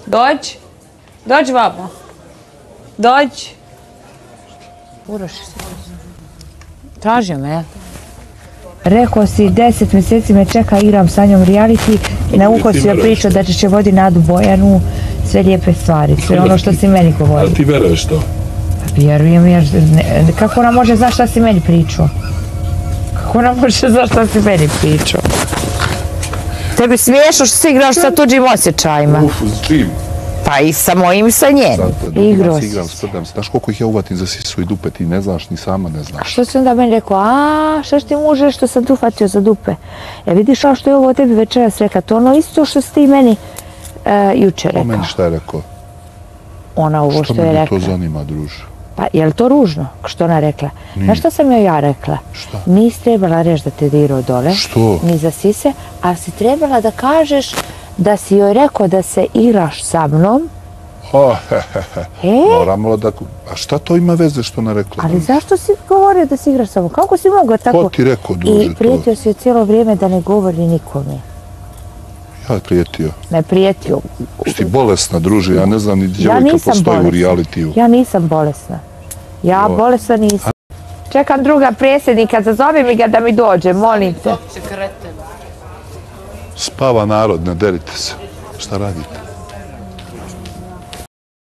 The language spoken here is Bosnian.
Dođi. Dođi, baba. Dođi. Uroši se. Tražio me, ja? Rekao si 10 mjeseci me čeka, igram sa njom reality i na uho si joj pričao da će vodi Nadu Bojanu, sve lijepe stvari, sve ono što si meni govorio. A ti veruješ to? Vjerujem, jer kako ona može znaš šta si meni pričao? Kako ona može znaš šta si meni pričao? Tebi smiješno što si igraš sa tuđim osjećajima. S čim? Pa i sa mojim i sa njenim. Igrao si. Znaš koliko ih ja uvatim za sisu i dupe, ti ne znaš, ni sama ne znaš. Što si onda meni rekao, što ti muže što sam tu fatio za dupe? Vidiš ono što je ovo tebi večeras rekla, to ono isto što si ti meni jučer rekao. O meni šta je rekao? Ona ovo što je rekla. Što me to zanima, druže? Pa je li to ružno što ona rekla? Znaš što sam joj ja rekla? Šta? Nisi trebala reći da te dirao dole. Što? Ni za sise, a si trebala da kažeš da si joj rekao da se igraš sa mnom. Moramo da... A šta to ima veze što ona rekla? Ali zašto si govorio da si igraš sa mnom? Kako si mogao tako? Ko ti rekao, druže, to? I prijetio si joj cijelo vrijeme da ne govori nikome. Ja prijetio. Ne prijetio. Ti bolesna, druže, ja ne znam ni djevojka postoji u realitiju. Ja nisam bolesna. Ja bolesna nisam. Čekam druga predsjednika, zazove mi ga da mi dođe, molim te. Spava narod, ne derite se. Šta radite?